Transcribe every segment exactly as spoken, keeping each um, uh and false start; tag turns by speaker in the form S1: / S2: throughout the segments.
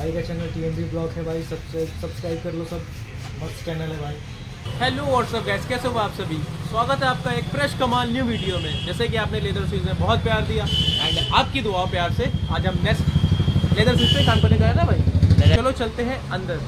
S1: भाई का channel TMB blog है भाई, सबसे सब्सक्राइब कर लो, सब मस्त चैनल है भाई।
S2: हेलो व्हाट्सअप गाइस, कैसे हो आप सभी। स्वागत है आपका एक फ्रेश कमाल न्यू वीडियो में। जैसे कि आपने लेदर शूज में बहुत प्यार दिया एंड आपकी दुआ प्यार से आज हम नेक्स्ट लेदर शूज पे काम करने गए ना भाई। चलो चलते हैं अंदर।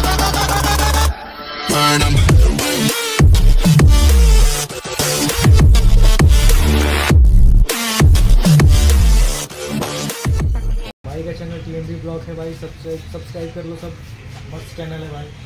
S1: भाई का चैनल टीएमबी ब्लॉग है भाई, सबसे सब्सक्राइब कर लो, सब मस्त चैनल है भाई।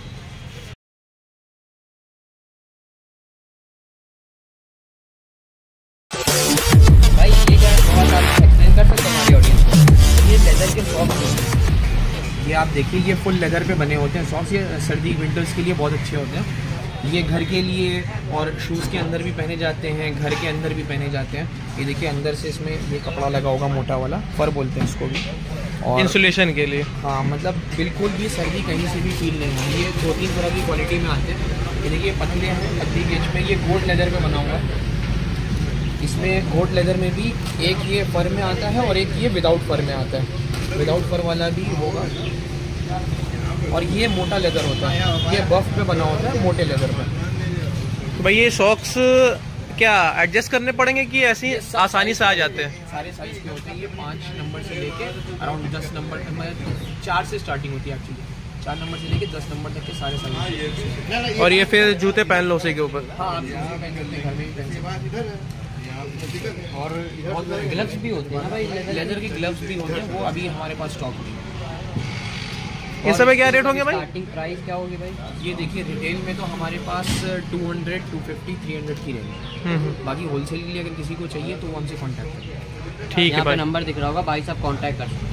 S3: भाई ये क्या है, बहुत आप एक्सप्लेन कर सकते हो हमारी ऑडियंस को। ये लेदर के सॉक्स, ये आप देखिए, ये फुल लेदर पे बने होते हैं सॉक्स। ये सर्दी विंटर्स के लिए बहुत अच्छे होते हैं। ये घर के लिए और शूज़ के अंदर भी पहने जाते हैं, घर के अंदर भी पहने जाते हैं। ये देखिए अंदर से इसमें ये कपड़ा लगा होगा, मोटा वाला फर बोलते हैं इसको भी, और
S2: इंसुलेशन के लिए।
S3: हाँ, मतलब बिल्कुल भी सर्दी कहीं से भी फील नहीं होगी। ये दो तीन तरह की क्वालिटी में आते हैं। ये देखिए पतले हैं, पतली गेज में। ये गोल्ड लेदर पे बना हुआ है। इसमें गोल्ड लेदर में भी एक ये फर में आता है और एक ये विदाउट फर में आता है। विदाउट फर वाला भी होगा, और ये मोटा लेदर होता है। ये बफ पे बना होता है, मोटे लेदर पे।
S2: तो भाई ये सॉक्स क्या एडजस्ट करने पड़ेंगे कि ऐसे आसानी से आ जाते हैं?
S3: सारे साइज के होते हैं। ये पाँच नंबर से लेके अराउंड दस नंबर, मतलब चार से स्टार्टिंग होती है एक्चुअली। चार नंबर से लेके दस नंबर तक के सारे साइज।
S2: और ये फिर जूते पहन लो उसी के ऊपर।
S3: हाँ, आप जूते पहन सकते हैं, घर में भी पहन सकते हैं। और ग्लव्स भी होते हैं ना भाई, लेदर के ग्लव्स भी होते हैं, वो अभी हमारे पास स्टॉक में।
S2: इन सब में क्या रेट होंगे भाई?
S3: स्टार्टिंग प्राइस क्या होगी भाई? ये देखिए रिटेल में तो हमारे पास two hundred, two fifty, three hundred की रेंज है। बाकी होलसेल के लिए अगर किसी को चाहिए तो वो हमसे कांटेक्ट करें।
S2: ठीक है भाई,
S3: नंबर दिख रहा होगा भाई, साहब कांटेक्ट कर सकते हैं।